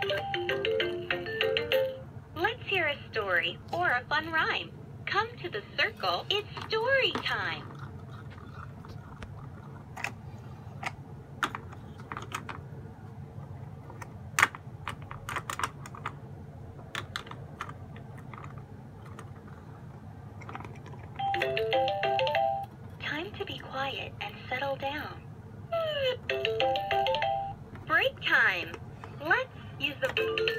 Let's hear a story or a fun rhyme. Come to the circle, it's story time. Time to be quiet and settle down. Break time. Let's use the...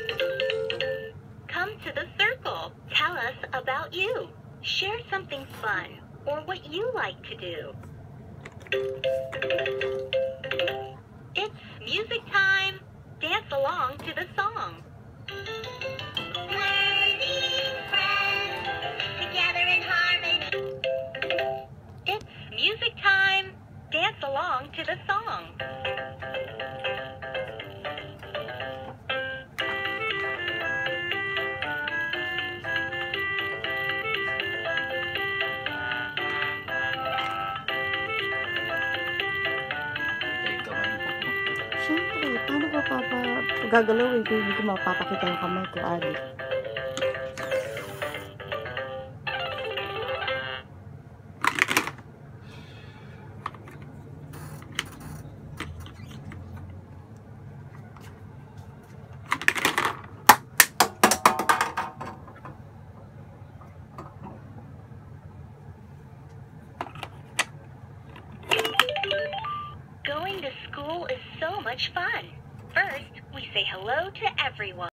Come to the circle. Tell us about you. Share something fun or what you like to do. It's music time. Dance along to the song. Learning friends, together in harmony. It's music time. Dance along to the song. Siyempre, paano ko gagalawin kung hindi ko mapapakita yung kamay ko, Ali? Going to school is so much fun. First, we say hello to everyone.